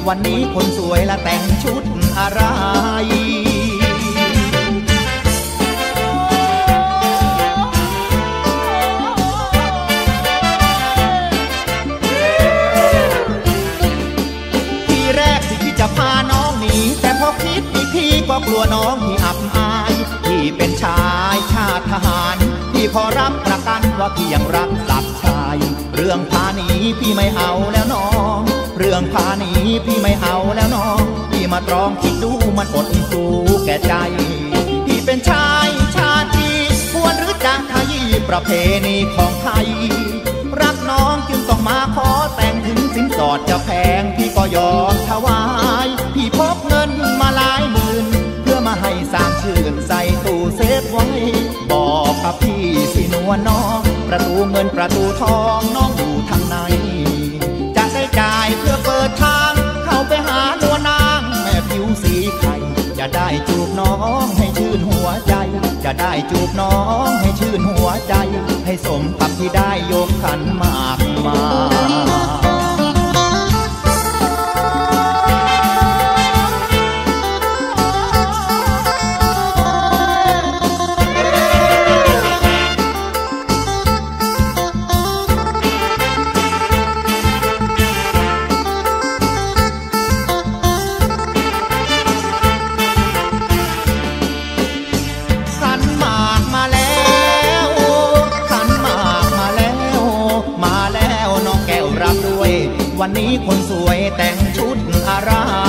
วันนี้คนสวยละแต่งชุดอะไรทีแรกที่คิดจะพาน้องหนีแต่พอคิดอีกทีก็กลัวน้องที่อับอายที่เป็นชายชาติทหารที่ขอรับประกันว่าพี่ยังรักสักชายเรื่องพาหนีพี่ไม่เอาแล้วน้องเรื่องพาหนีพี่ไม่เอาแล้วน้องพี่มาตรองคิดดูมันอดสู้แก่ใจพี่เป็นชายชาติควรหรือจะขยี้ประเพณีของไทยรักน้องจึงต้องมาขอแต่งถึงสินสอดจะแพงพี่ก็ยอมถวายพี่พกเงินมาหลายหมื่นเพื่อมาให้สร้างชื่นใส่ตู้เซฟไว้บอกกับพี่สินวลน้องประตูเงินประตูทองน้องอยู่ทางไหนจะได้จ่ายเพื่อเปิดทางเข้าไปหาตัวนางแม่ผิวสีไข่จะได้จูบน้องให้ชื่นหัวใจจะได้จูบน้องให้ชื่นหัวใจให้สมกับที่ได้ยกขันหมากมาวันนี้คนสวยแต่งชุดอะไร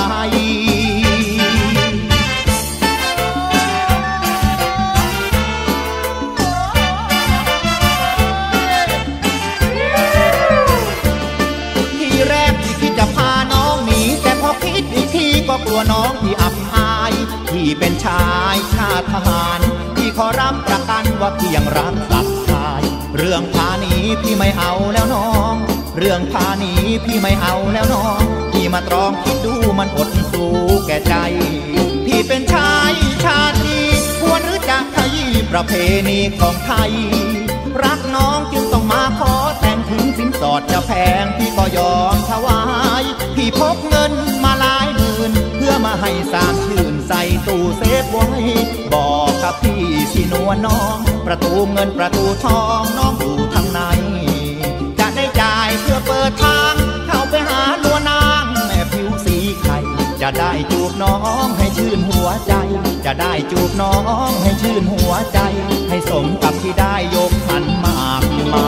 ทีแรกที่คิดจะพาน้องหนีแต่พอคิดอีกทีก็กลัวน้องที่อับอายที่เป็นชายชาติทหารที่ขอรับประกันว่าพี่ยังรักสักชายเรื่องพาหนีพี่ไม่เอาแล้วน้องเรื่องพาหนีพี่ไม่เอาแล้วน้องพี่มาตรองคิดดูมันอดสู้แก่ใจพี่เป็นชายชาติควรหรือจะขยี้ประเพณีของไทยรักน้องจึงต้องมาขอแต่งถึงสินสอดจะแพงพี่ก็ยอมถวายพี่พกเงินมาหลายหมื่นเพื่อมาให้สร้างชื่นใส่ตู้เซฟไว้บอกกับพี่สินวลน้องประตูเงินประตูทองน้องอยู่ทางไหนได้จ่ายเพื่อเปิดทางเข้าไปหาตัวนางแม่ผิวสีไข่จะได้จูบน้องให้ชื่นหัวใจจะได้จูบน้องให้ชื่นหัวใจให้สมกับที่ได้ยกขันหมากมา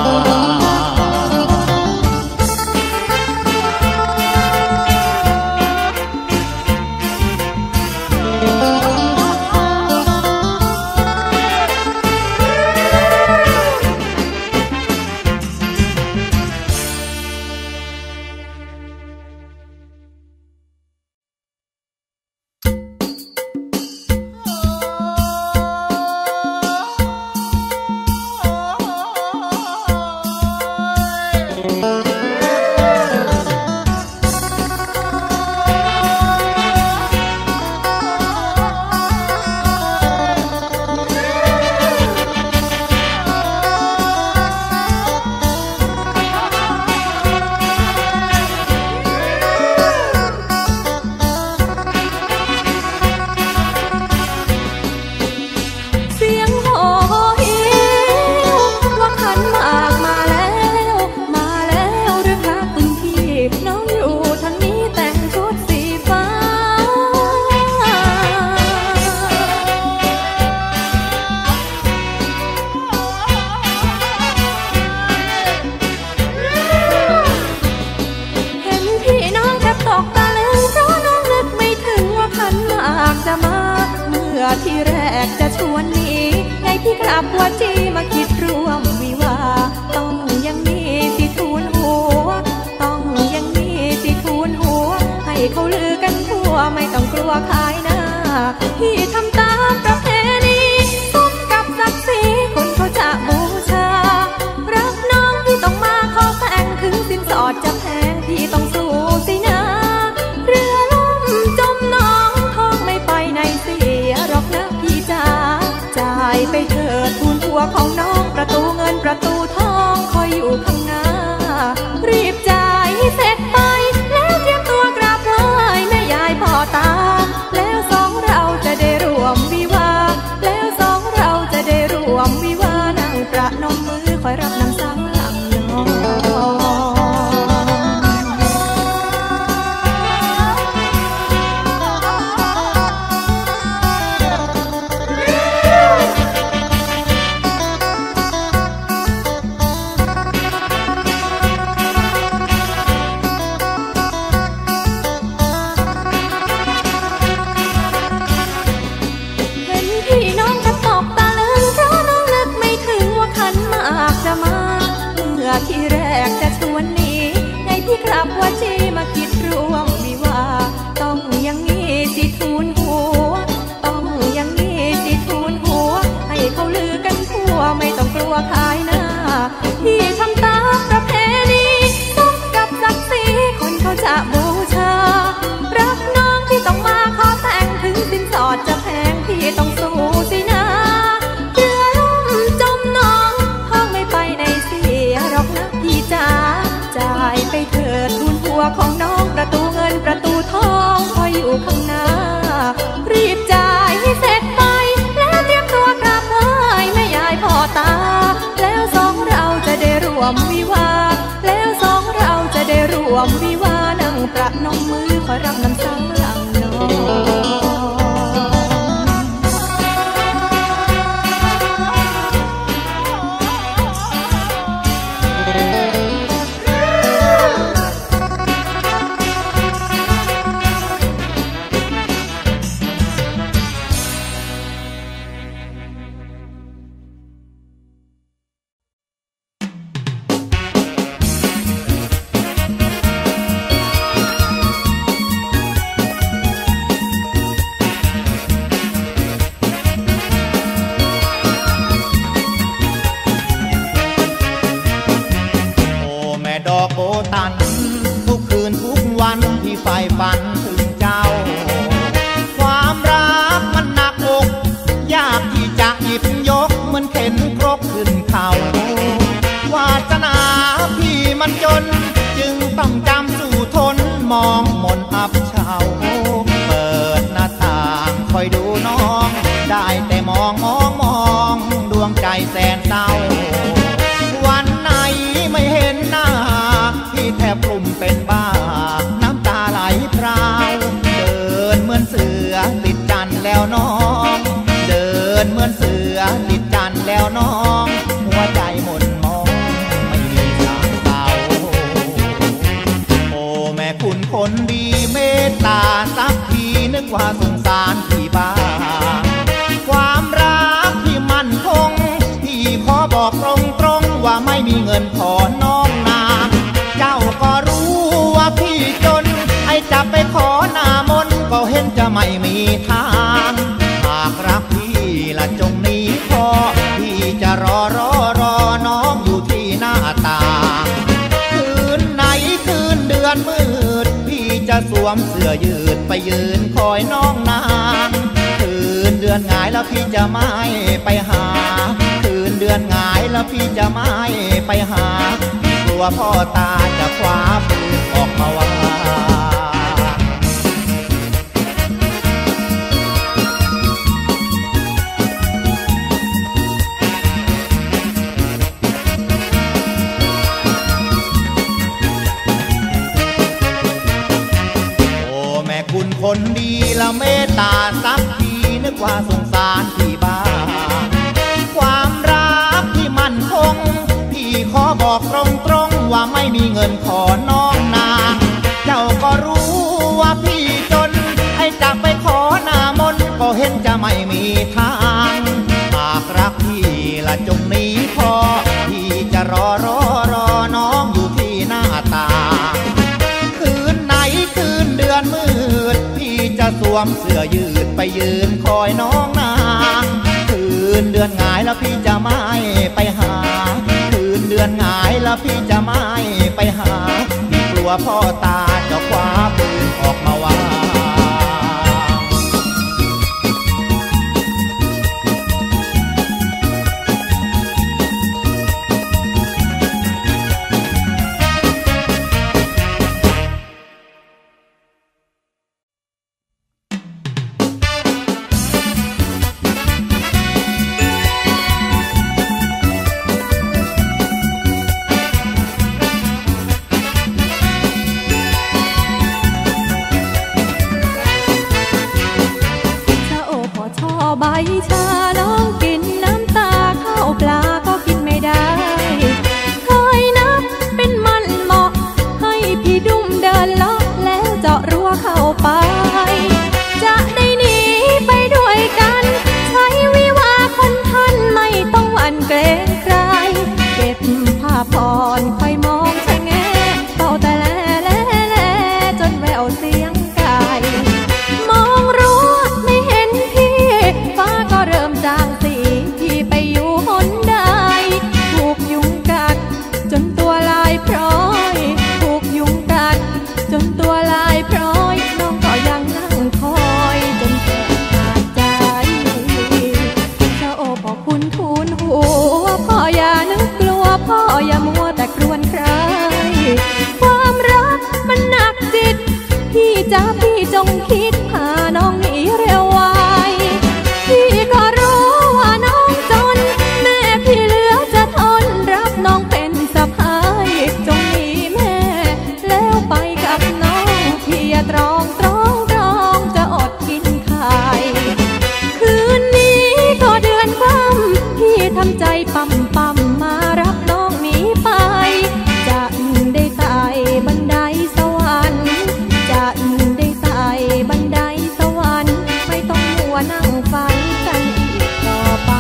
ที่แรกจะชวนหนีไงพี่กลับว่าจีมาคิดร่วมวิวาต้องยังมีสิทูลหัวต้องยังมีสิทูลหัวให้เขาลือกันทั่วไม่ต้องกลัวขายหน้าพี่ทำตามประเพณีสมกับศักดิ์ศรีคนเขาจะบูชารักน้องพี่ต้องมาขอแต่งถึงสินสอดจะแพงพี่ต้องสู้สินะเรือล่มจมน้องท้องไม่ไปไหนเสียหรอกนะพี่จ๋าจ่ายไปเถิดทูลหัวของน้องประตูเงินประตูทองคอยอยู่ข้างหน้ารีบจ่ายให้เสร็จไปแล้วเตรียมตัวกราบลาอยรับน้ำสังหลังน้องที่แรกจะชวนหนีไงพี่ครับว่าจีมาคิดร่วมวิวาต้องอย่างนี้สิทูลหัวต้องอย่างนี้สิทูลหัวให้เขาลือกันทั่วไม่ต้องกลัวขายหน้าพี่ทำตามประเพณีสมกับศักดิ์ศรีคนเขาจะบูชารักน้องที่ต้องมาขอแต่งถึงสินสอดจะแพงพี่ต้องสู้สินะเรือล่มจมน้องห้องไม่ไปในเสียหรอกนะพี่จ๋าจ่ายไปเถิดทุนหัวของน้องประตูเงินประตูทองคอยอยู่ข้างหน้ารีบจ่ายให้เสร็จไปแล้วเตรียมตัวกราบไหว้แม่ยายพ่อตาแล้วสองเราจะได้ร่วมวิวาแล้วสองเราจะได้ร่วมวิวานั่งประนมมือคอยรับน้ำสังหลังน้องทุกคืนทุกวันที่ใฝ่ฝันถึงเจ้าความรักมันหนักอกยากที่จะหยิบยกเหมือนเข็นครกขึ้นเขาวาสนาพี่มันจนจึงต้องจำสู่ทนมองมนอับเฉาเปิดหน้าต่างคอยดูน้องได้แต่มองดวงใจแสนเศร้าวันไหนไม่เห็นหน้าพี่แทบกลุ่มเป็นบ้าน้ำตาไหลพราวเดินเหมือนเสือติดจันแล้วน้องเดินเหมือนเสือติดจันแล้วน้องหัวใจหม่นมองไม่มีทางเศร้าโอ้แม่คุณคนดีเมตตาสักทีนึกว่าสงสารพี่บ้าความรักที่มั่นคงพี่ขอบอกตรงว่าไม่มีเงินขอน้องนาเจ้าก็รู้ว่าพี่จนไอ้จะไปขอหน้ามนต์ก็เห็นจะไม่มีทางหากรักพี่ละจงหนีพอพี่จะรอน้องอยู่ที่หน้าต่างคืนไหนคืนเดือนมืดพี่จะสวมเสื้อยืดไปยืนคอยน้องนานคืนเดือนหงายแล้วพี่จะไม่ไปหาคืนเดือนหงายแล้วพี่จะไม่ไปหากลัวพ่อตาจะคว้าปืนออกมาว่าโอ้แม่คุณคนดีละเมตตาสักทีนึกว่าสงสารพี่บ้าความรักที่มั่นคงพี่ขอบอกตรงว่าไม่มีเงินขอน้องนาเจ้าก็รู้ว่าพี่จนไอ้จะไปขอหน้ามนต์ก็เห็นจะไม่มีทางหากรักพี่ละจงหนีพอพี่จะรอน้องอยู่ที่หน้าต่างคืนไหนคืนเดือนมืดพี่จะสวมเสื้อยืดไปยืนคอยน้องนาคืนเดือนหงายแล้วพี่จะไม่ไปหาคืนเดือนหงายแล้วพี่จะไม่ไปหาพี่กลัวพ่อตาจะคว้าปืนออกมาว่าเชาน้องกินน้ำตาข้าวปลาก็กินไม่ได้เคยนับเป็นมันเหมาะให้พี่ดุ้มเดินเลาะแล้วเจาะรั้วเข้าไปจะได้หนีไปด้วยกันใช้วิวาคนทันไม่ต้องหวั่นเกรงใครเก็บผ้าผ่อนคอยมองชะแงเป่าแต่แลจนแววเสียงไก่มองรั้วไม่เห็นพี่ฟ้าก็เริ่มจางสีพี่ไปอยู่หนใดถูกยุงกัดจนตัวลายพร้อยถูกยุงกัดจนตัวลายพร้อยน้องก็ยังนั่งคอยจนแทบขาดใจเจ้าพ่อคุณทูลหัวพ่ออย่านึกกลัวพ่ออย่ามัวแต่ครวญใครความรักมันหนักจิตพี่จ้าพี่จงคิดพาน้องหนีเร็วไวพี่ก็รู้ว่าน้องจนแม่พี่เหลือจะทนรับน้องเป็นสะพ้ายจงหนีแม่แล้วไปกับน้องพี่อย่าตรองจะอดกินไข่คืนนี้ก็เดือนค่ำพี่ทำใจปั๊มมารับน้องหนีไปจะได้ไต่บันไดสวรรค์จะได้ไต่บันไดสวรรค์ไม่ต้องมัวนั่งฝันกันอีกต่อไป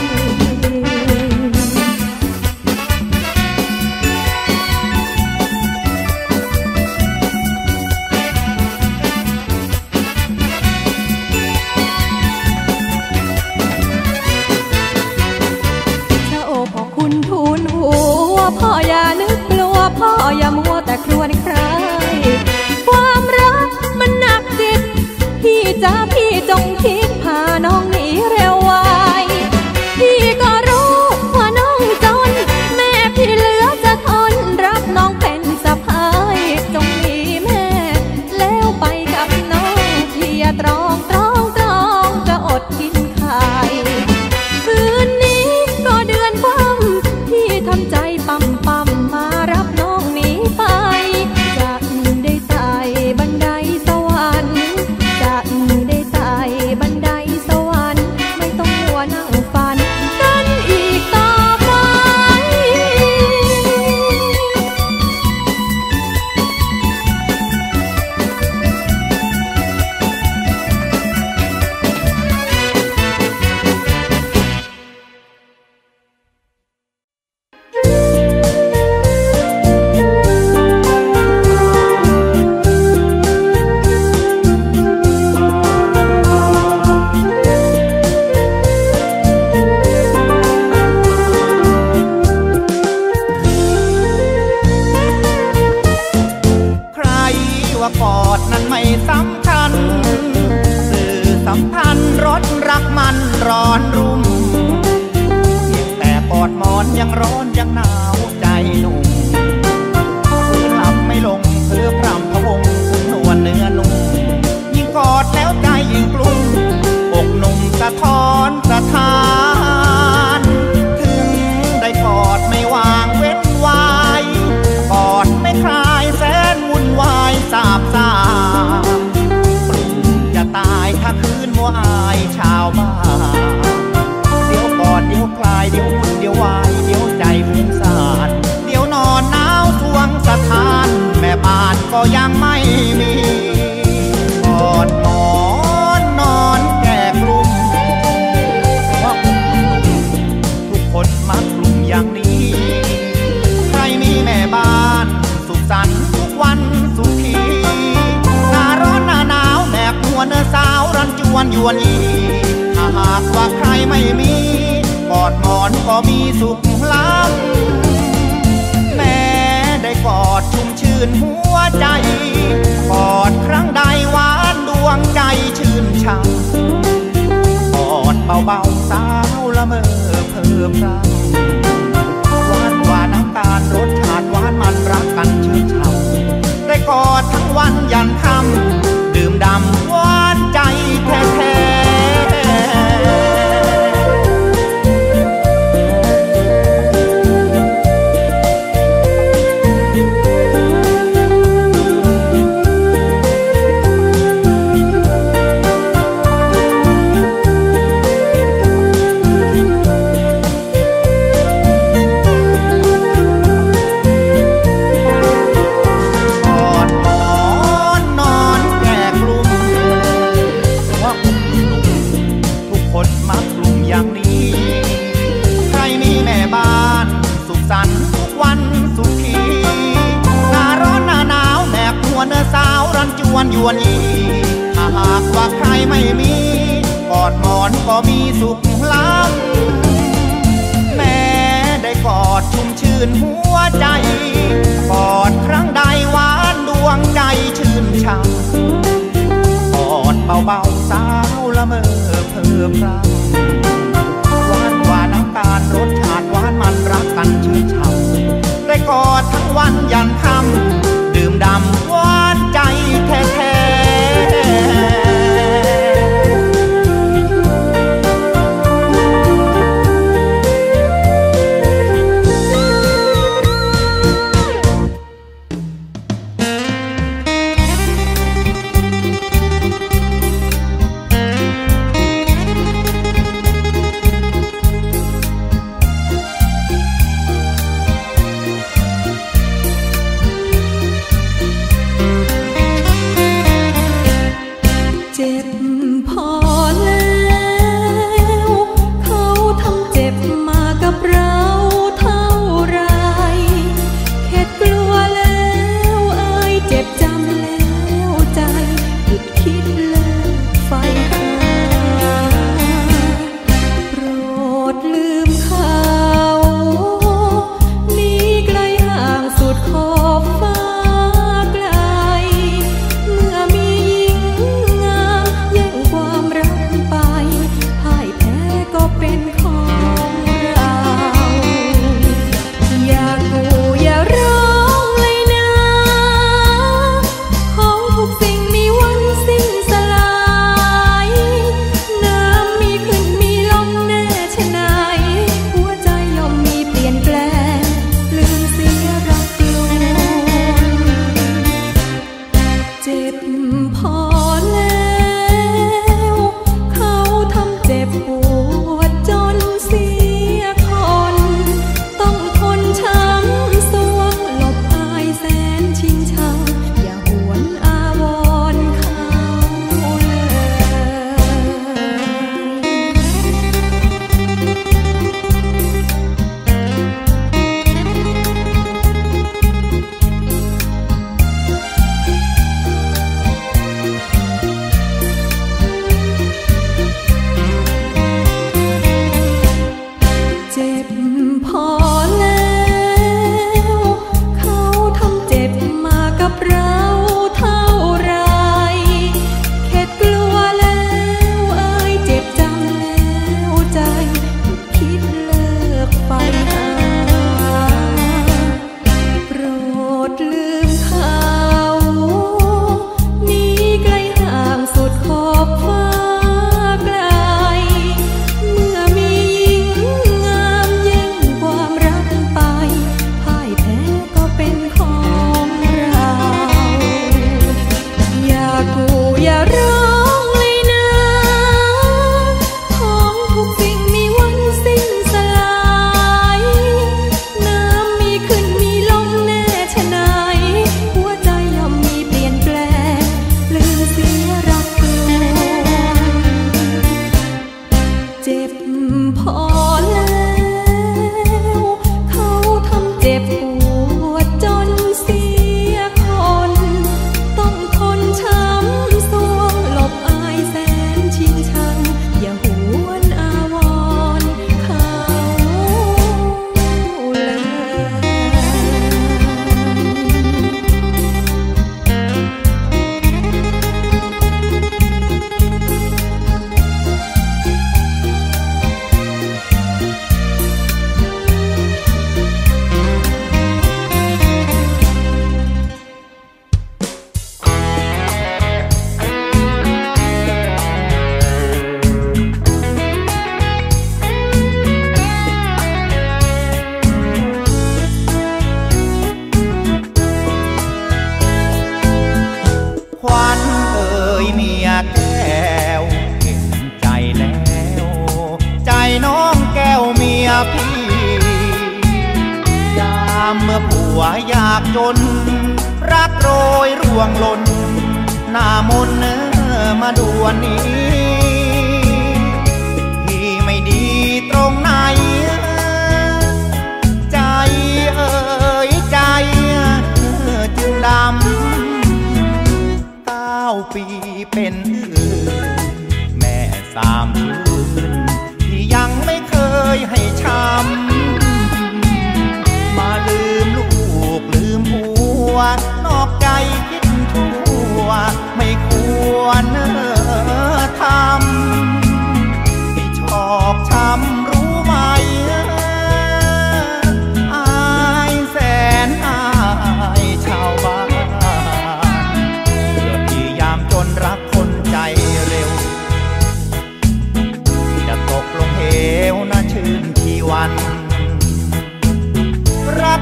พ่อคุณทูลหัวพ่ออย่านึกกลัวพ่ออย่ามัวแต่ครวญใครความรักมันหนักจิตพี่จ้าพี่จงคิดพาน้องหนีเร็วไวพี่ก็รู้ว่าน้องจนแม่พี่เหลือจะทนรับน้องเป็นสะพ้ายจงหนีแม่แล้วไปกับน้องพี่อย่าตรองจะอดกินไข่คืนนี้ก็เดือนค่ำพี่ทำใจปั๊มมารับน้องหนีไปจะได้ไต่บันไดสวรรค์จะได้ไต่บันไดสวรรค์ไม่ต้องมัวนั่งฝันกันอีกต่อไปว่ากอดนั้นไม่สำคัญสื่อสัมพันธ์รสรักมันร้อนรุ่มเพียงแต่กอดหมอนยังร้อนยังหนาวใจหนุ่มคืนหลับไม่ลงเพื่อพร่ำพะวงถึงนวลเนื้อนุ่มยิ่งกอดแล้วใจยิ่งกลุ้มอกหนุ่มสะท้อนสะท้านถึงได้กอดไม่วางเว้นไว้กอดไม่คลายแสนวุ่นวายสาบซ่านปรุงจะตายถ้าคืนมัวอายชาวบ้านเดี๋ยวกอดเดี๋ยวคลายเดี๋ยววุ่นเดี๋ยววายเดี๋ยวใจฟุ้งซ่านเดี๋ยวนอนหนาวทวงสถานแม่บ้านก็ยังไม่มีกอดหมอนนอนแก่กลุ่มว่าทุกคนมักกลุ่มอย่างนี้ใครมีแม่บ้านสุขสันต์ทุกวันสุขีหน้าร้อนหน้าหนาวแบกหัวเนื้อสาวรันจวนยวนยีถ้าหากว่าใครไม่มีกอดหมอนก็มีสุขล้ำแม้ได้กอดชุ่มชื่นหัวใจกอดครั้งใดหวานดวงใจชื่นช่ำกอดเบาๆสาวละเมอเพ้อพรำหวานกว่าน้ำตาลรสชาติหวานมันรักกันชื่นช่ำได้กอดทั้งวันยันค่ำดื่มดำหวานใจแท้ๆวนยีถ้าหากว่าใครไม่มีกอดหมอนก็มีสุขล้ำแม้ได้กอดชุ่มชื่นหัวใจกอดครั้งใดหวานดวงใจชื่นช่ำกอดเบาๆสาวละเมอเพ้อพรำหวานกว่าน้ำตาลรสชาติหวานมันรักกันชื่นช่ำได้กอดทั้งวันยันค่ำดื่มดำหวานใจแท้ๆเมื่อผัวยากจนรักโรยร่วงหล่นหน้ามนต์มาด่วนนี้ที่ไม่ดีตรงไหนใจใจจึงดำก้าว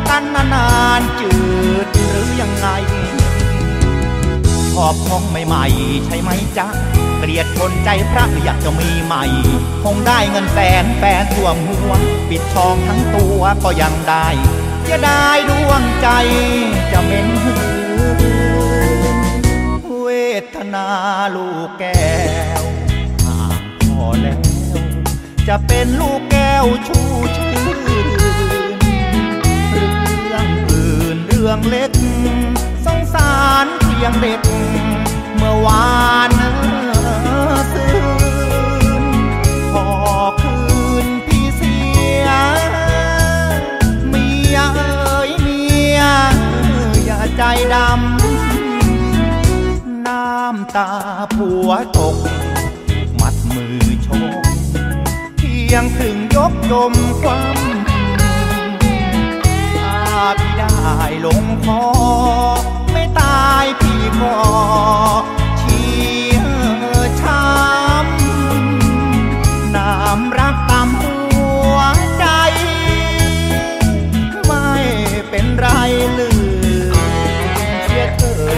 กันนานๆจืดหรือยังไงชอบของใหม่ๆใช่ไหมจ๊ะเกลียดคนใจพระอยากจะมีใหม่คงได้เงินแสนแฟนท่วมหัวปิดทองทั้งตัวก็ยังได้จะได้ดวงใจจะเหม็นหืนเวทนาลูกแก้วห่างพอแล้วจะเป็นลูกแก้วชูชื่นเรื่องอื่นเรื่องเล็กสงสารเพียงเด็กเมื่อวานซื้อพอคืนพี่เสียเมียเอ๋ยเมียอย่าใจดำน้ำตาผัวตกมัดมือชกเพียงถึงยกยมความพี่ได้ลงคอไม่ตายพี่ก็เชียร์ช้ำน้ำรักตามหัวใจไม่เป็นไรลืมเสียเธอ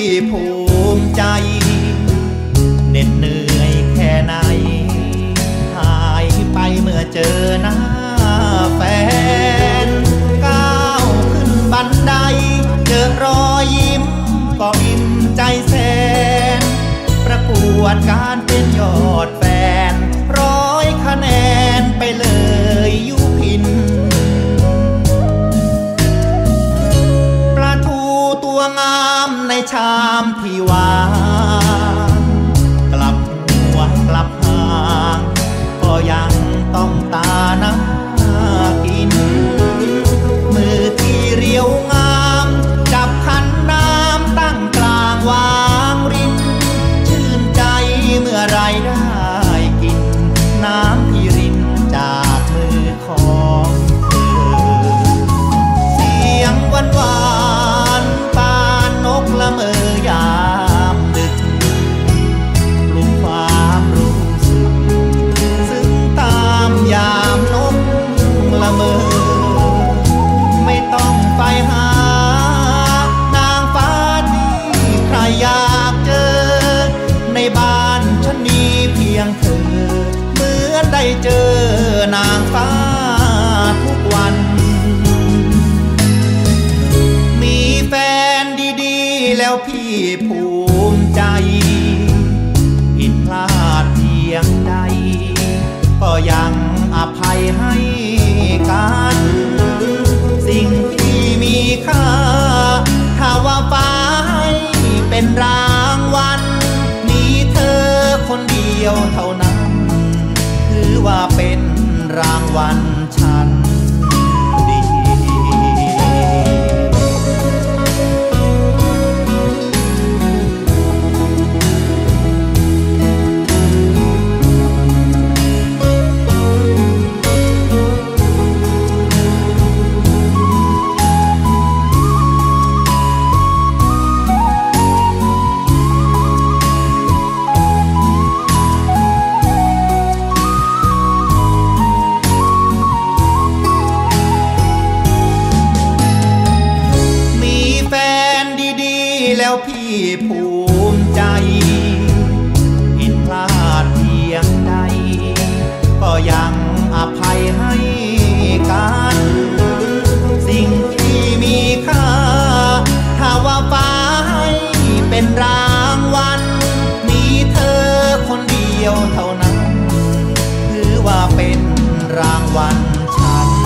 ภูมิใจเหน็ดเหนื่อยแค่ไหนหายไปเมื่อเจอหน้าแฟนก้าวขึ้นบันไดเจอรอยยิ้มก็อิ่มใจแสนประกวดการเป็นยอดแฟน100 คะแนนไปเลยยุพินปลาทูตัวงามในชามที่วางกลับหัวกลับหางก็ยังต้องตาน้ำกินมือที่เรียวงามจับขันน้ำตั้งกลางวางรินชื่นใจเมื่อไรได้กินน้ำที่รินจากมือของเธอเสียงหวานหวานปานนกละเมอยามดึกปลุกความรู้สึกซึ่งตามยามนกละเมอไม่ต้องไปหานางฟ้าที่ใครอยากเจอในบ้านฉันมีเพียงเธอเหมือนได้เจอนางฟ้าทุกวันมีแฟนดีๆแล้วพี่ภูมิใจผิดพลาดเพียงใดก็ยังอภัยให้กันสิ่งที่มีค่าถ้าว่าฟ้าให้เป็นรางวัลมีเธอคนเดียวเท่านั้นถือว่าเป็นรางวัลฉันดี แล้วพี่ภูมิใจผิดพลาดเพียงใดก็ยังอภัยให้กันสิ่งที่มีค่าถ้าว่าฟ้าให้เป็นรางวัลมีเธอคนเดียวเท่านั้นถือว่าเป็นรางวัลฉัน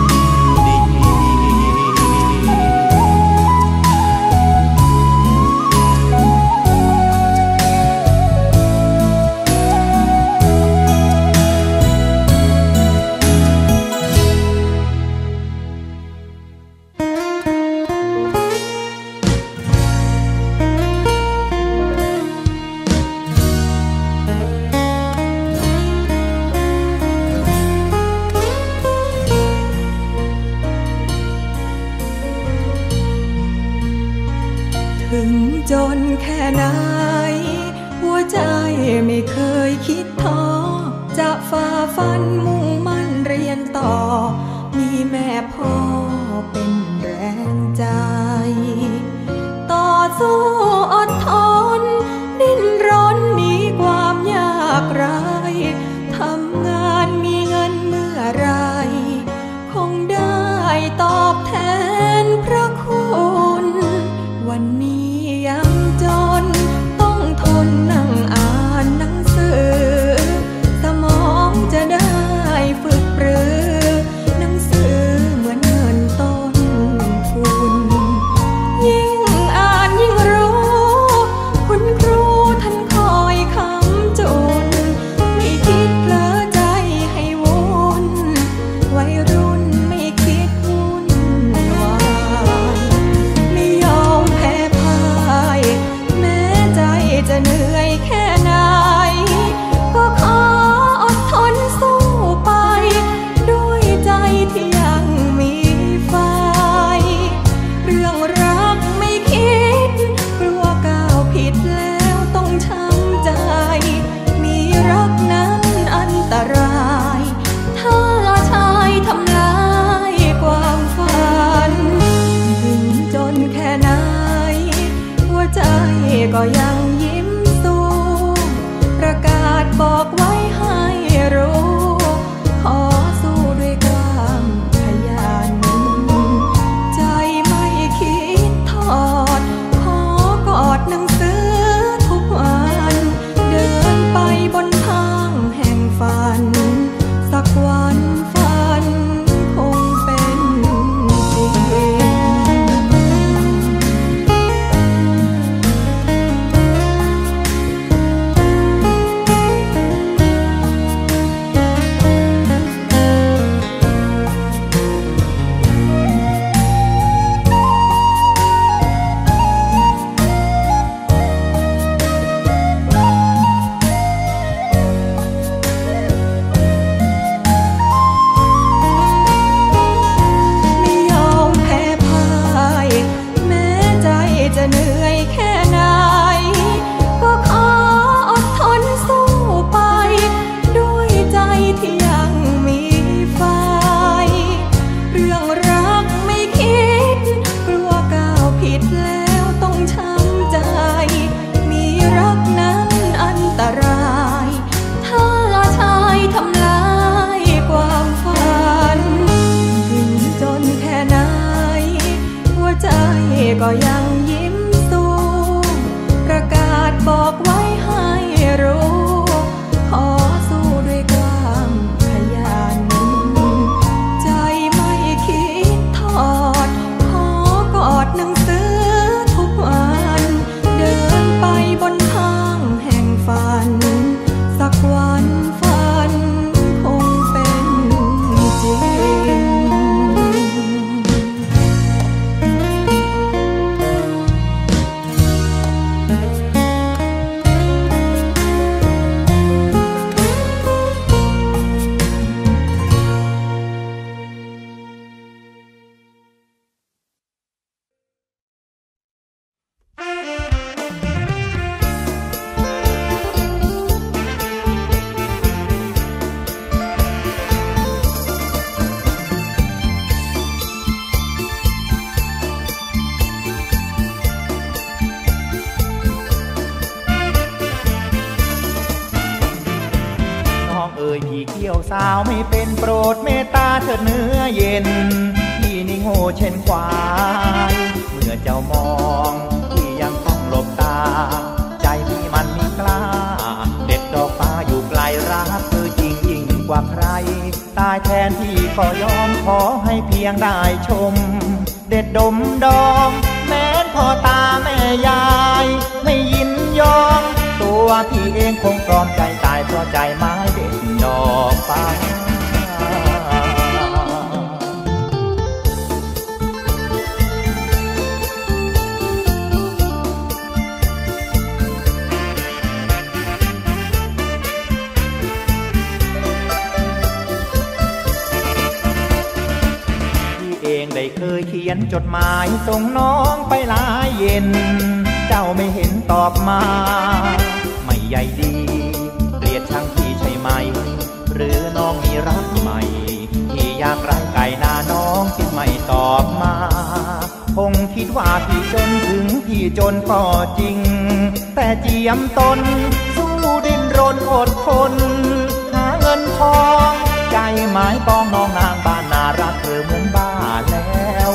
ถึงจนแค่ไหนหัวใจไม่เคยคิดท้อจะฝ่าฟันมุ่งมั่นเรียนต่อมีแม่พ่อเป็นแรงใจต่อสู้อดทนดิ้นรนหนีความยากไรทำงานมีเงินเมื่อไรคงได้ตอบแทนพระคุณวันนี้ยังจนต้องทนนั่งอ่านหนังสือสมองจะได้ฝึกปรือหนังสือเหมือนเงินต้นทุนยิ่งอ่านยิ่งรู้คุณครูท่านคอยคำจุนไม่คิดเพลอใจให้วุ่นวัยรุ่นไม่คิดวุ่นวใจก็ยังยิ้มสู้ประกาศบอกไว้ให้รู้ขอสู้ด้วยความขยันใจไม่คิดทอดขอกอดหนังสือทุกวันเดินไปบนทางแห่งฝันสักวันฝันคงเป็นจริงพี่เกี่ยวสาวไม่เป็นโปรดเมตตาเถิดเนื้อเย็นพี่นี่โง่เช่นควายเมื่อเจ้ามองพี่ยังต้องหลบตาใจพี่มันมีกล้าเด็ดดอกฟ้าอยู่ไกลรักเธอจริงยิ่งกว่าใครตายแทนพี่ก็ยอมขอให้เพียงได้ชมเด็ดดมดองแม้นพ่อตาแม่ยายไม่ยินยอมตัวพี่เองคงตรอมใจตายเพราะใจไม้เด็ดดอกฟ้าพี่เองได้เคยเขียนจดหมายส่งน้องไปหลายเย็นเจ้าไม่เห็นตอบมาไม่ใหญ่ดีเกลียดช่างพี่ใช่ไหมหรือน้องมีรักใหม่ที่อยากรักไก่หน้าน้องที่ไม่ตอบมาคงคิดว่าพี่จนถึงพี่จนก็จริงแต่เจียมตนสู้ดิ้นรนอดทนหาเงินทองใจหมายปองน้องนางบ้านนารักเธอเหมือนบ้าแล้ว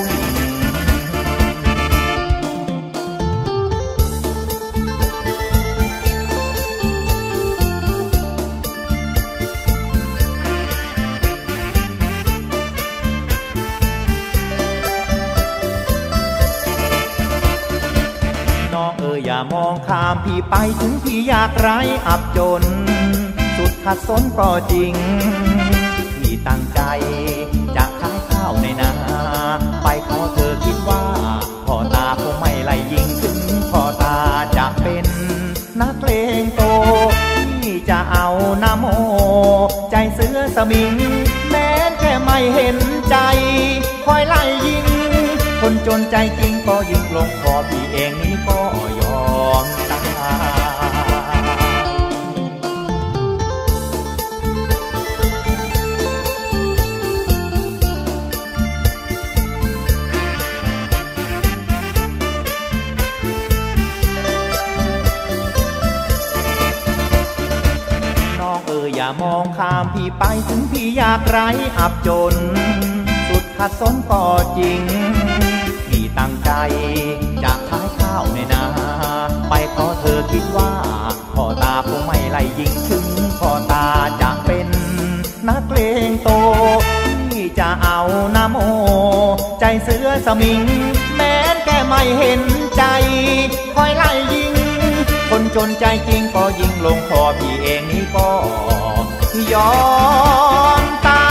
อย่ามองข้ามพี่ไปถึงพี่ยากไร้อับจนสุดขัดสนก็จริงพี่ตั้งใจจะขายข้าวในนาไปขอเธอคิดว่าพ่อตาคงไม่ไล่ยิงถึงพ่อตาจะเป็นนักเลงโตพี่จะเอาน้ำโมใจเสือสมิงแม้แค่ไม่เห็นใจคอยไล่ยิงคนจนใจจริงก็ยิงลงคอพี่เองนี้ก็ยอมตายน้องอย่ามองข้ามพี่ไปถึงพี่ยากไร้อับจนสุดขัดสนก็จริงพี่ตั้งใจจะขายข้าวในนาไปขอเธอคิดว่าพ่อตาคงไม่ไล่ยิงถึงพ่อตาจะเป็นนักเลงโตพี่จะเอาน้ำโมใจเสือสมิงแม้แกไม่เห็นใจคอยไล่ยิงคนจนใจจริงก็ยิงลงคอพี่เองนี้ก็ยอมตาย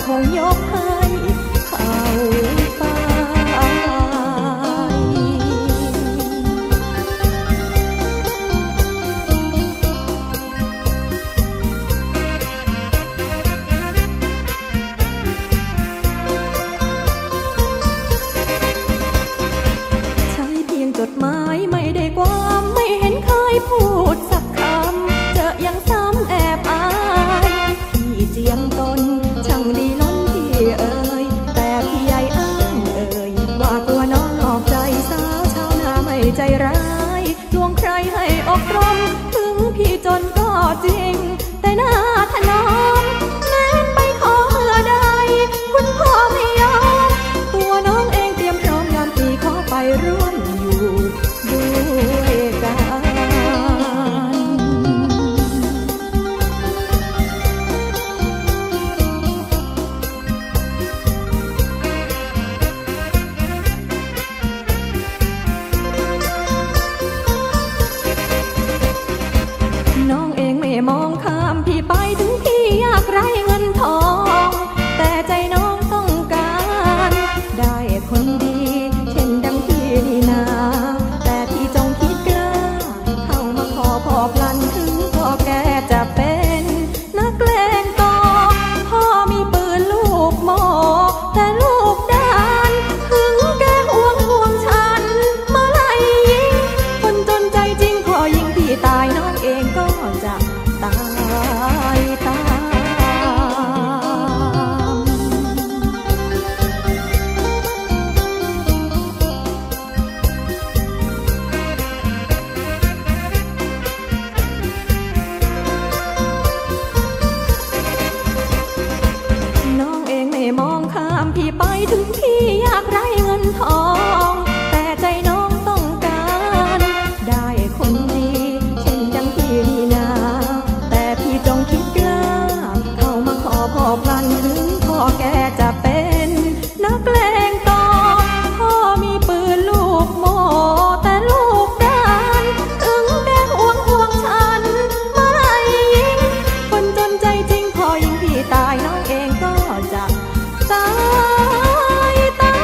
คงยกให้เขาไปจดหมายไม่ได้ความไม่เห็นเคยพูดสักคำเจอยังซ้ำแอบอายพี่เจียมตนช่างดีล้นพี่เอ่ยแต่พี่ใหญ่อ้างเอ่ยว่ากลัวน้องออกใจสาวชาวนาไม่ใจร้ายดวงใครให้อกตรมถึงพี่จนก็จริงแต่หน้าถนอมแม้นไปขอเมื่อใดคุณพ่อไม่ยอมตัวน้องเองเตรียมพร้อมยามพี่ขอไปร่วมด้วยกันน้องเองไม่มองข้ามพี่ไปถึงพี่อยากไร้เงินทองแต่ใจน้องต้องการได้คนดีเช่นดังพี่นี่นาแต่พี่จงคิดกล้าเข้ามาขอพ่อพลันถึงพ่อแกจะเป็นนักเลงต่อพ่อมีปืนลูกโม่แต่ลูกด้านถึงแกห่วงฉันมาไล่ยิงคนจนใจจริงพอยิงพี่ตายน้องเองก็จะตายตามน้องเองไม่มองข้ามพี่ไปถึงพี่อยากไร้เงินทองแต่ใจน้องต้องการได้คนดีเช่นดังพี่นี่นาแต่พี่จงคิดกล้าเข้ามาขอพ่อพลันถึงพ่อแกจะเป็นนักเลงต่อพ่อมีปืนลูกโม่แต่ลูกด้านถึงแกห่วงฉันมาไล่ยิงคนจนใจจริงพอยิงพี่ตายน้องเองก็จะตายตาม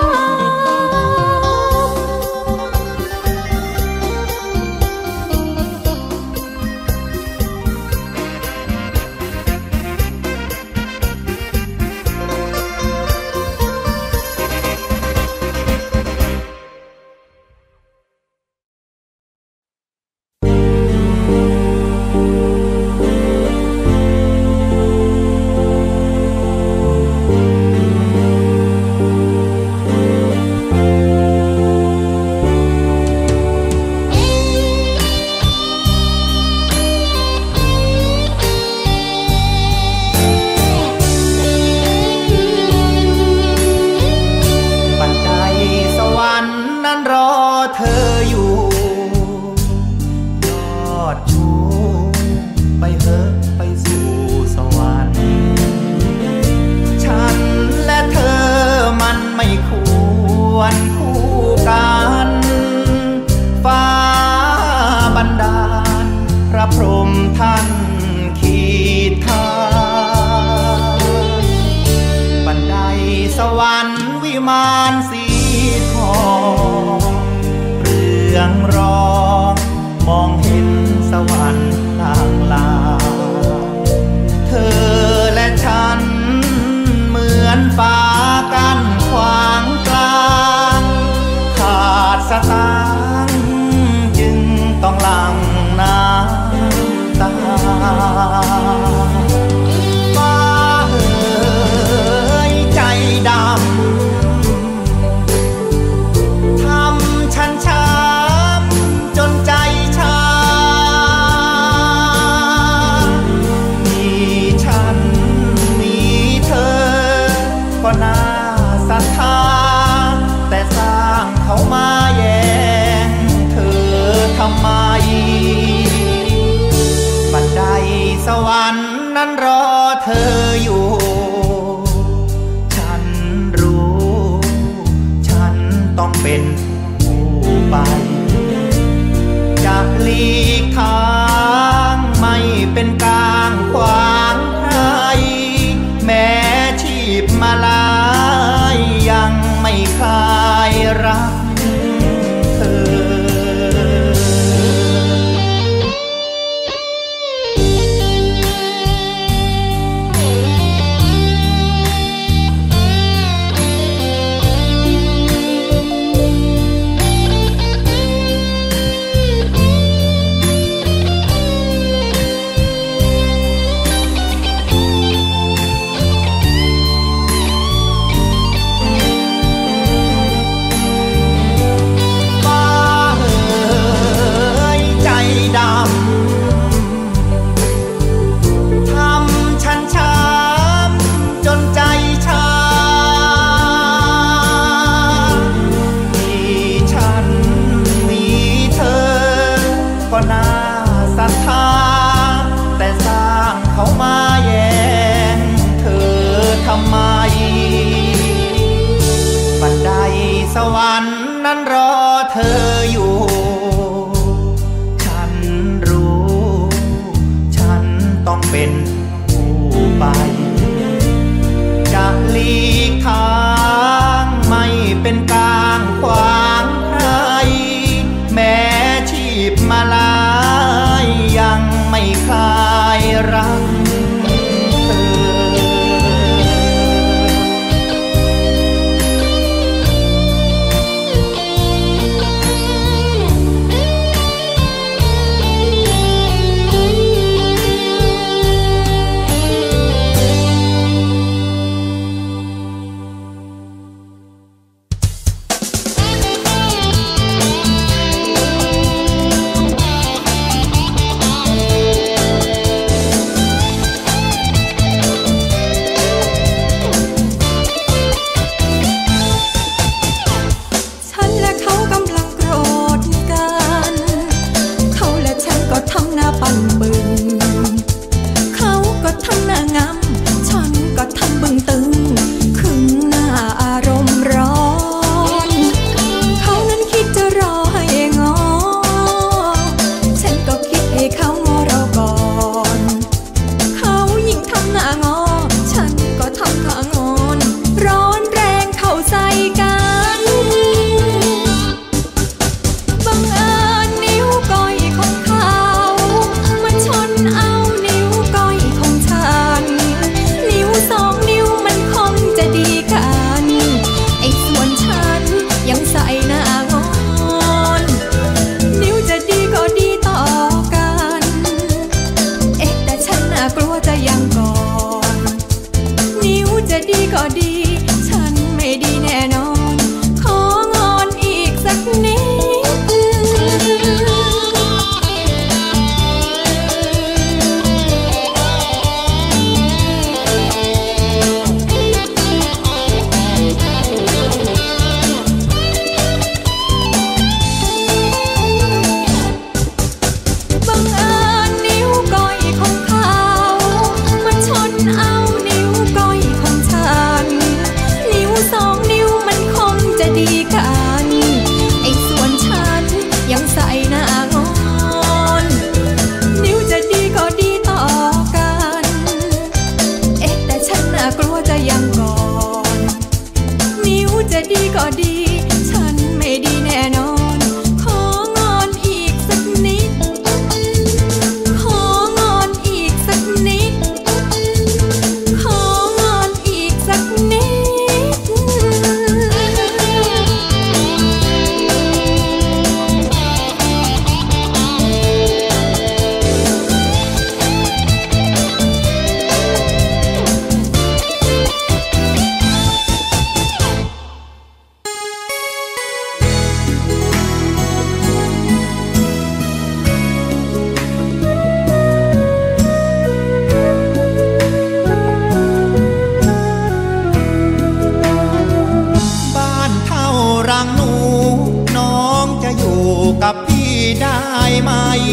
บันไดสวรรค์นั้นรอเธออยู่ยอดชูไปเถอะไปสู่สวรรค์ฉันและเธอมันไม่ควรคู่กันฟ้าบันดาลพระพรหมท่านขีดทางบันไดสวรรค์วิมานสีทองเรืองรองมองเห็นสวรรค์ลางลาเธอและฉันเหมือนฟ้ากั้นขวางกลางขาดสตางค์จึงต้องหลั่งน้ำตาฟ้าเอ๋ยใจดำทำฉันช้ำก็น่าศรัทธาแต่สร้างเขามาแย่งเธอทำไมบันไดสวรรค์นั้นรอเธออยู่ฉันรู้ฉันต้องเป็นผู้ไปจะหลีกทางไม่เป็นกลางขวางใครแม้ชีพมาลายยังไม่คลายรักเธอกับพี่ได้ไหม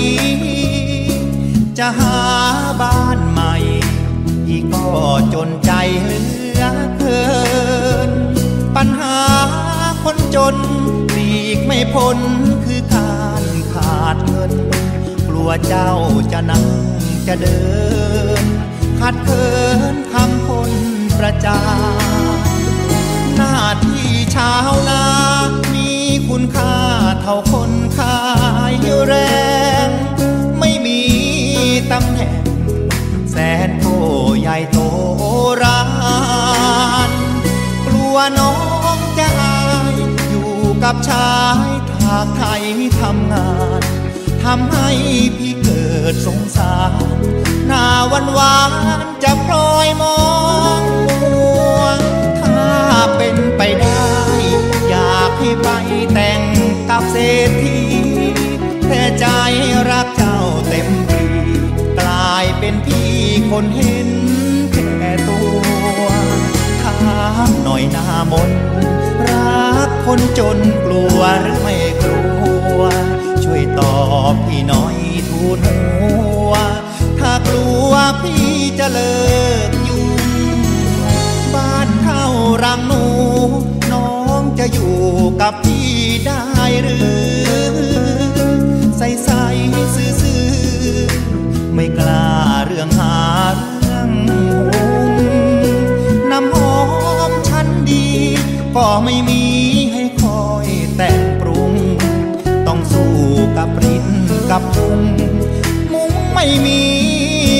จะหาบ้านใหม่พี่ก็จนใจเหลือเกินปัญหาคนจนหลีกไม่พ้นคือการขาดเงินกลัวเจ้าจะนั่งจะเดินขาดเคินคำคนประจานหน้าที่ชาวนามีคุณค่าเท่าคนขายแรงไม่มีตำแหน่งแสนโตใหญ่โตร้านกลัวน้องจะอายอยู่กับชายทางไทยทำงานทำให้พี่เกิดสงสารหน้าวันวานจะพลอยมองมัวถ้าเป็นไปได้อยากให้ไปแต่งกับเศรษฐีแต่ใจรักเจ้าเต็มที่กลายเป็นพี่คนเห็นแก่ตัวถามหน่อยหน้ามนรักคนจนกลัวหรือไม่กลัวช่วยตอบพี่น้อย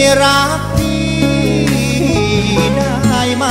รักพี่ได้ไหม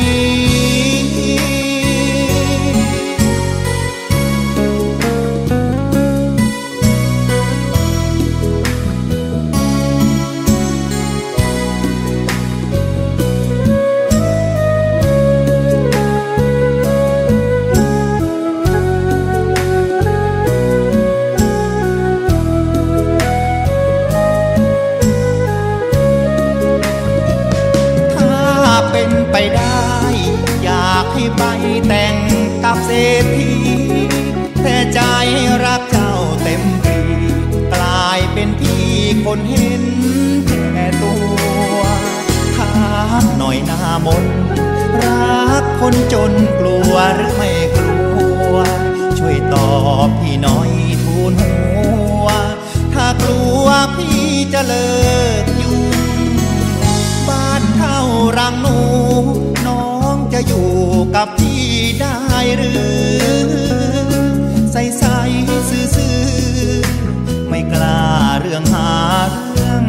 ไปได้อยากให้ไปแต่งกับเศรษฐีแต่ใจรักเจ้าเต็มปีกลายเป็นพี่คนเห็นแก่ตัวถามหน่อยหน้ามนรักคนจนกลัวหรือไม่กลัวช่วยตอบพี่หน่อยทูลหัวถ้ากลัวพี่จะเลิกยุ่งบ้านเท่ารังหนูน้องจะอยู่กับพี่ได้หรือใส่ใส่ซื่อๆไม่กล้าเรื่องหาเรื่อง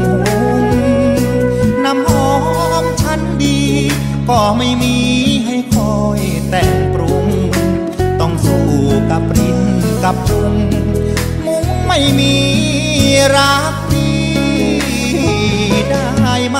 น้ำหอมชั้นดีก็ไม่มีให้คอยแต่งปรุงต้องสู้กับรินกับปรุงมุ้งไม่มีรักพี่ได้ไหม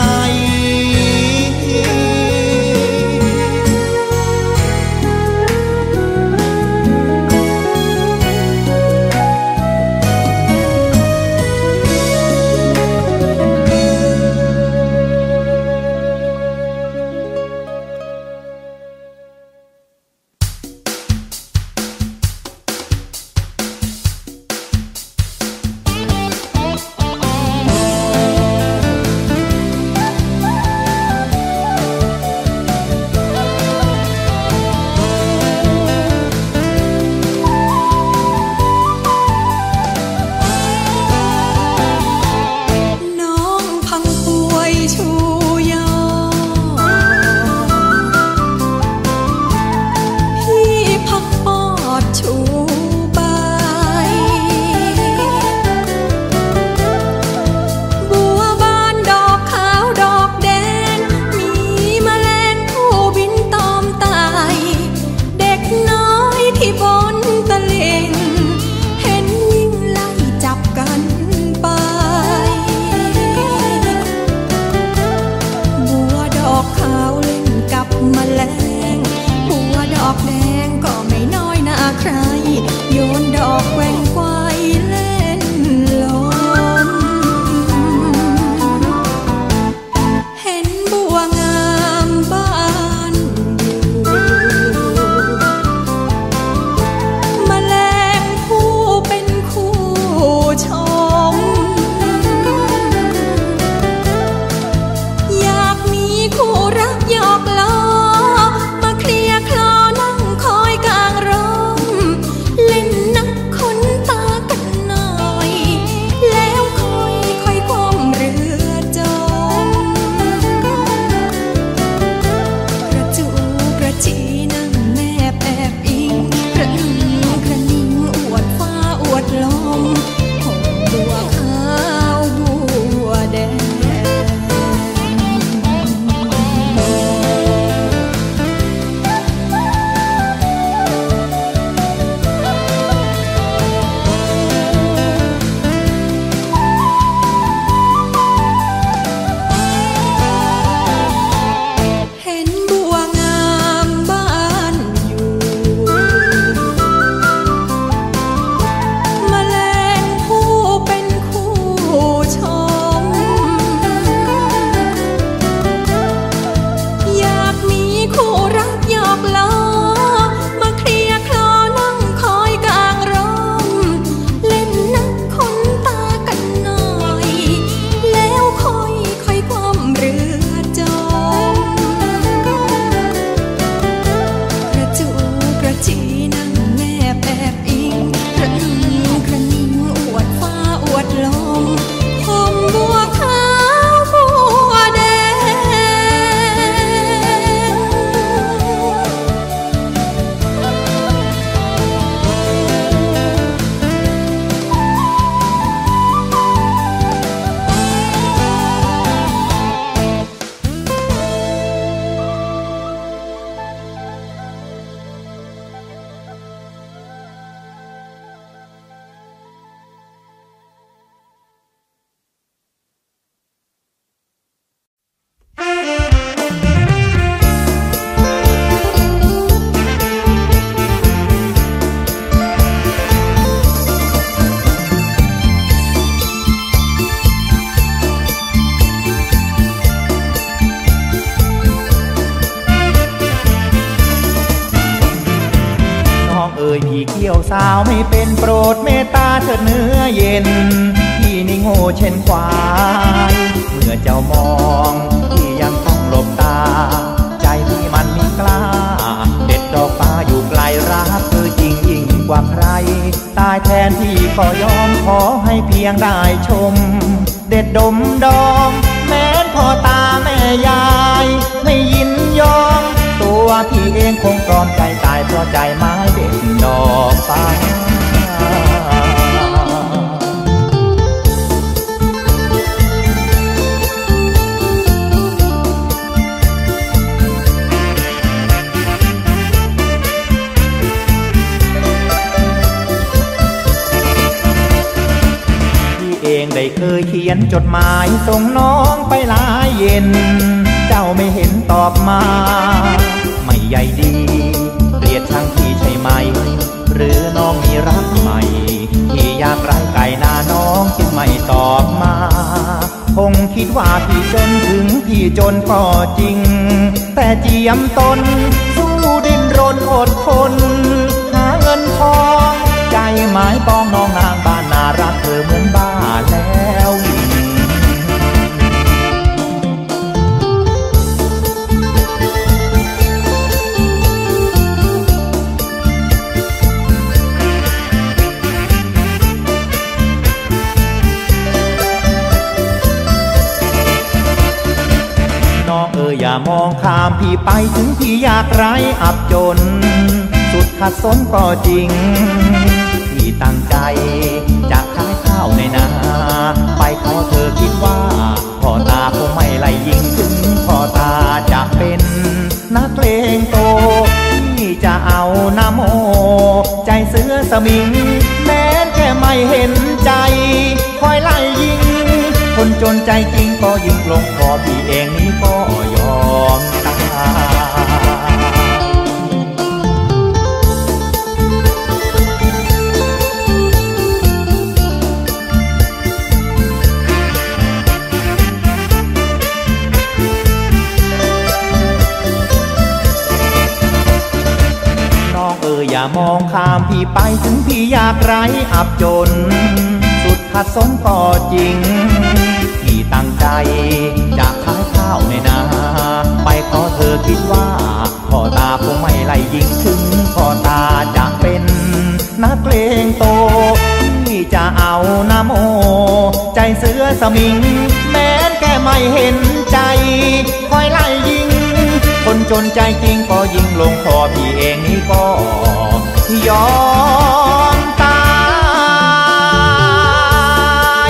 าวไม่เป็นโปรดเมตตาเถิดเนื้อเย็นพี่นี่โง่เช่นควายเมื่อเจ้ามองพี่ยังต้องหลบตาใจพี่มันมีกล้าเด็ดดอกฟ้าอยู่ไกลรักเธอจริงยิ่งกว่าใครตายแทนพี่ก็ยอมขอให้เพียงได้ชมเด็ดดมดองแม้นพ่อตาแม่ยายไม่ยินยอมตัวพี่เองคงตรอมใจตายเพราะใจไม้เด็ดดอกฟ้าได้เคยเขียนจดหมายส่งน้องไปหลายเย็นเจ้าไม่เห็นตอบมาไม่ใหญ่ดีเกลียดชังพี่ใช่ไหมหรือน้องมีรักใหม่ที่อยากไร้ไก่หน้าน้องจึงไม่ตอบมาคงคิดว่าพี่จนถึงพี่จนก็จริงแต่เจียมตนสู้ดิ้นรนอดทนหาเงินทองใจหมายปองน้องนางบ้านน่ารักเธอเหมือนบ้าแล้วน้องอย่ามองข้ามพี่ไปถึงพี่ยากไร้อับจนสุดขัดสนก็จริงพี่ตั้งใจจะขายข้าวในนาไปขอเธอคิดว่าพ่อตาคงไม่ไล่ยิงถึงพ่อตาจะเป็นนักเลงโตพี่จะเอาน้ำโมใจเสือสมิงแม้แค่ไม่เห็นใจคอยไล่ยิงคนจนใจจริงก็ยิงลงคอพี่เองนี้ก็ยอมตายอย่ามองข้ามพี่ไปถึงพี่อยากไร้อับจนสุดขัดสนก็จริงพี่ตั้งใจจะขายข้าวในนาไปขอเธอคิดว่าพ่อตาคงไม่ไล่ยิงถึงพ่อตาจะเป็นนักเลงโตพี่จะเอาน้ำโมใจเสือสมิงแม้แกไม่เห็นใจคอยไล่ยิงคนจนใจจริงก็ยิงลงคอพี่เองนี่ก็ยอมตาย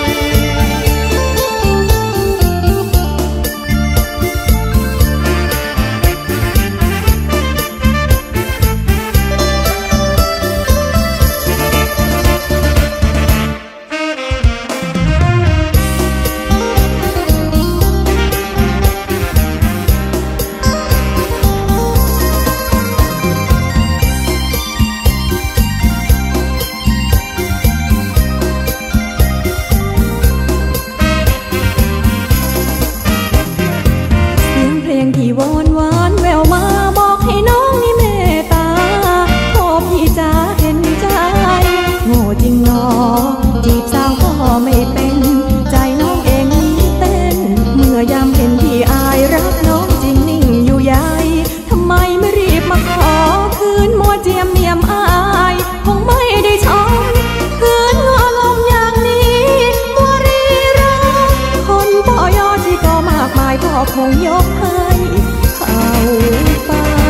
คงยกให้เขาไป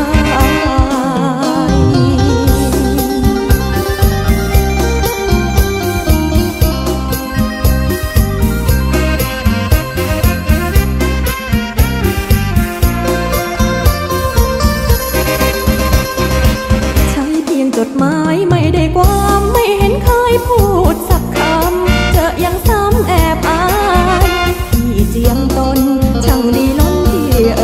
ใช้เพียงจดหมายไม่ได้ความไม่เห็นเคยพูดสักคำเจอยังซ้ำแอบอายที่เจียมตนช่างดีล้นที่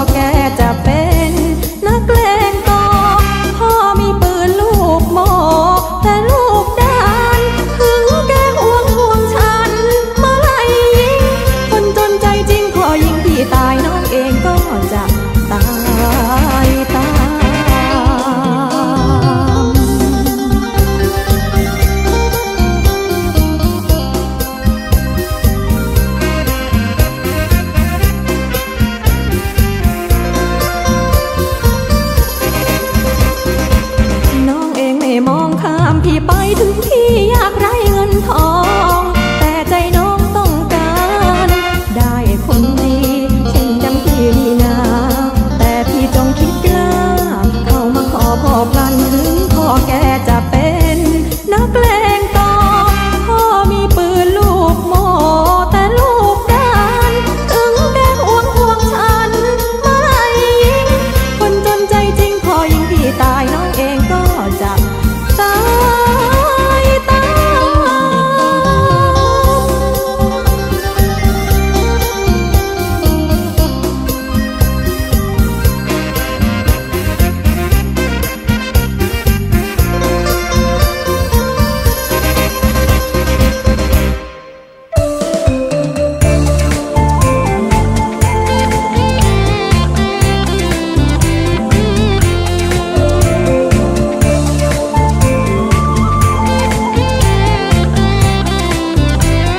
แกจะเป็นนักเลงต่อพ่อมีปืนลูกโม่แต่ลูกด้านถึงแกห่วงฉันมาไล่ยิงคนจนใจจริงพอยิงพี่ตายน้องเองก็จะตายตามมองข้ามพี่ไปถึงที่อยากไร้เงินทองแต่ใจน้องต้องการได้คนดีเช่นดังพี่นี่นาแต่พี่จงคิดกล้าเข้ามาขอพ่อพลันถึงพ่อแกจะเป็นนักเลงต่อพ่อมีปืนลูกโม่แต่ลูกด้านถึงแกห่วงฉันมาไล่ยิงคนจนใจจริงพอยิงพี่ตายน้องเองก็จะตายตาม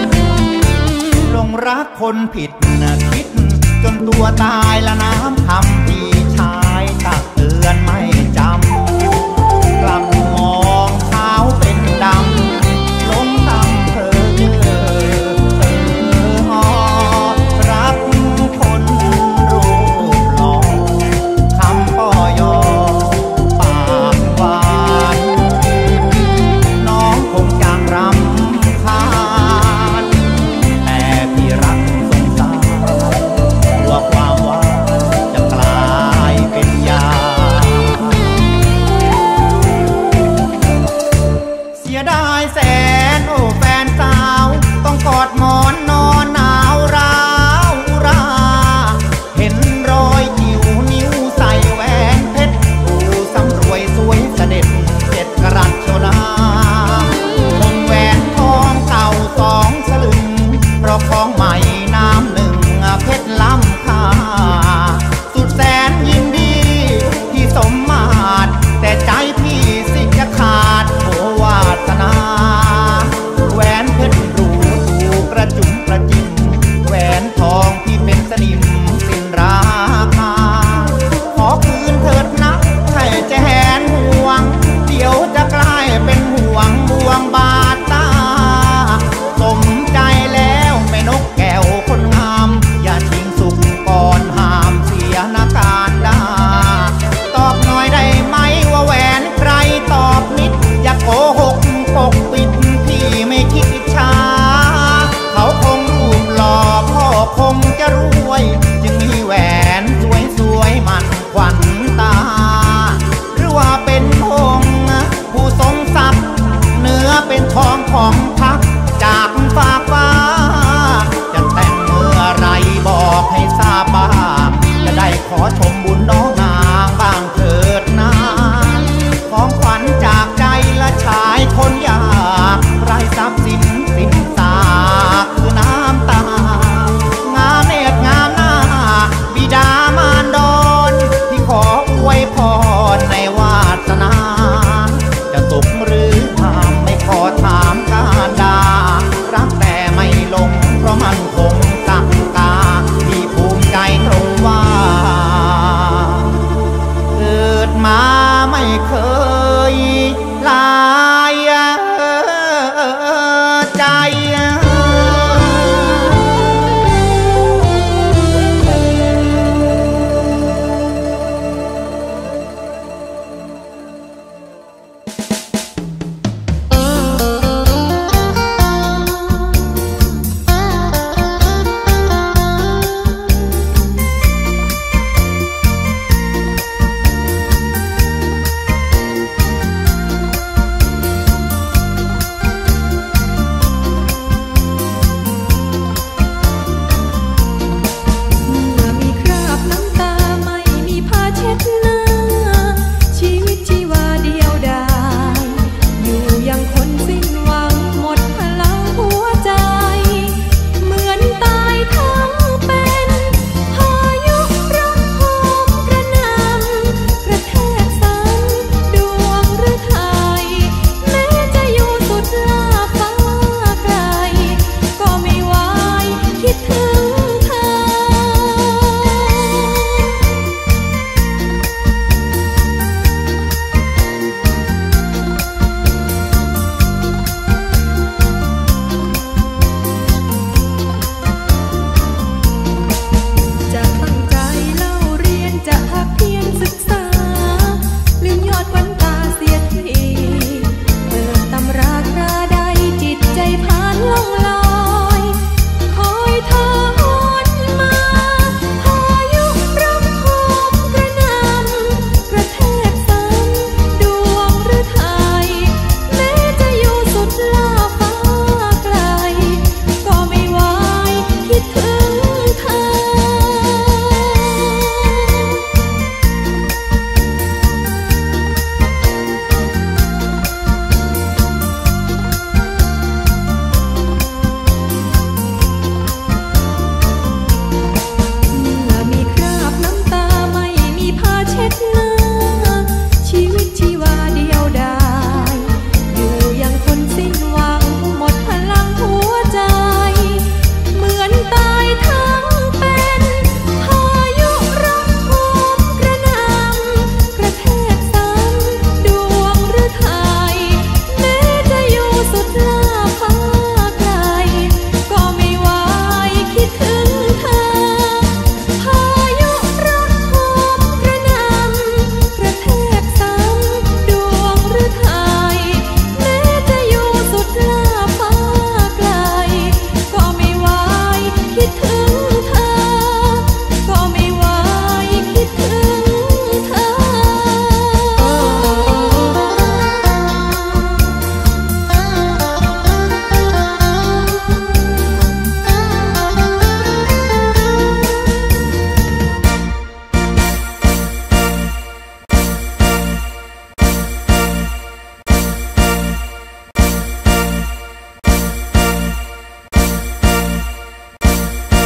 รักคนผิดนะคิดจนตัวตายละน้ำคำ